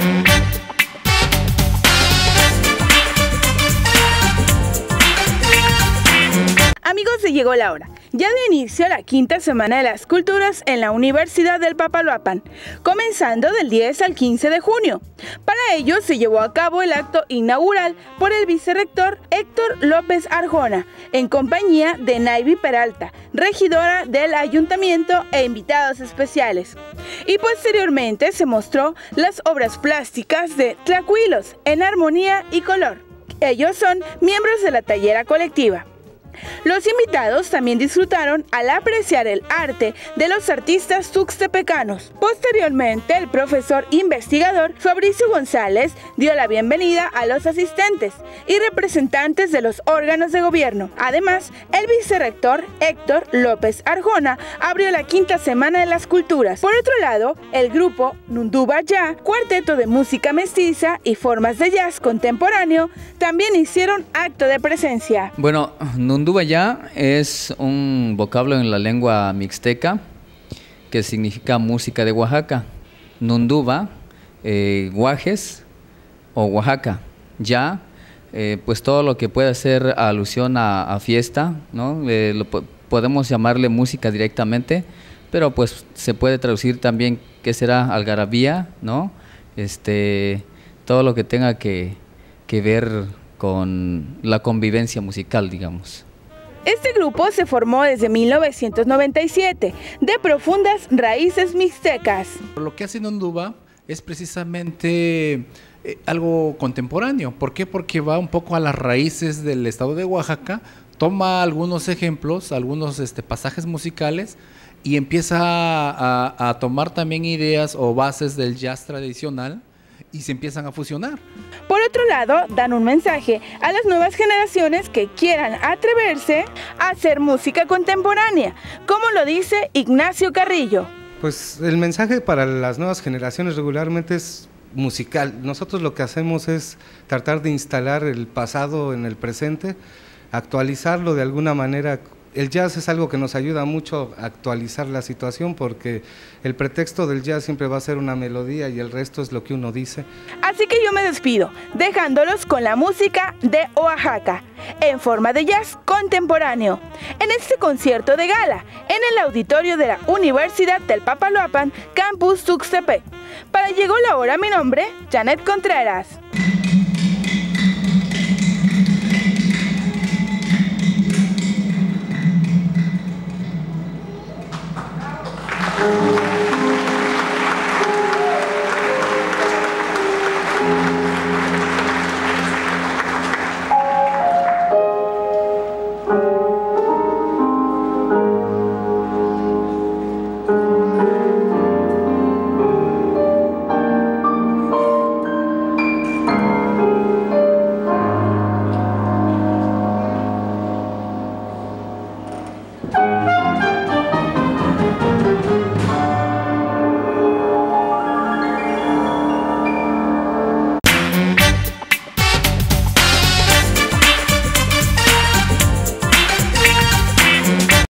Amigos, se llegó la hora. Ya de inicio la quinta semana de las culturas en la Universidad del Papaloapan, comenzando del 10 al 15 de junio. Para ello se llevó a cabo el acto inaugural por el vicerrector Héctor López Arjona, en compañía de Naivi Peralta, regidora del ayuntamiento e invitados especiales. Y posteriormente se mostró las obras plásticas de Tlacuilos en armonía y color. Ellos son miembros de la tallera colectiva. Los invitados también disfrutaron al apreciar el arte de los artistas tuxtepecanos. Posteriormente, el profesor investigador Fabricio González dio la bienvenida a los asistentes y representantes de los órganos de gobierno. Además, el vicerrector Héctor López Arjona abrió la quinta semana de las culturas. Por otro lado, el grupo Nunduba Ya, cuarteto de música mestiza y formas de jazz contemporáneo, también hicieron acto de presencia. Bueno, Nunduba Ya es un vocablo en la lengua mixteca que significa música de Oaxaca. Nunduba, Guajes o Oaxaca. Ya, pues todo lo que pueda hacer alusión a fiesta, ¿no? Podemos llamarle música directamente, pero pues se puede traducir también, ¿qué será? Algarabía, ¿no? Todo lo que tenga que ver con la convivencia musical, digamos. Este grupo se formó desde 1997, de profundas raíces mixtecas. Lo que hace Nunduba es precisamente algo contemporáneo. ¿Por qué? Porque va un poco a las raíces del estado de Oaxaca, toma algunos ejemplos, algunos pasajes musicales y empieza a tomar también ideas o bases del jazz tradicional y se empiezan a fusionar. Por otro lado, dan un mensaje a las nuevas generaciones que quieran atreverse a hacer música contemporánea, como lo dice Ignacio Carrillo. Pues el mensaje para las nuevas generaciones regularmente es musical. Nosotros lo que hacemos es tratar de instalar el pasado en el presente, actualizarlo de alguna manera. El jazz es algo que nos ayuda mucho a actualizar la situación porque el pretexto del jazz siempre va a ser una melodía y el resto es lo que uno dice. Así que yo me despido, dejándolos con la música de Oaxaca, en forma de jazz contemporáneo, en este concierto de gala, en el auditorio de la Universidad del Papaloapan, Campus Tuxtepec. Para Llegó la Hora, mi nombre, Janet Contreras.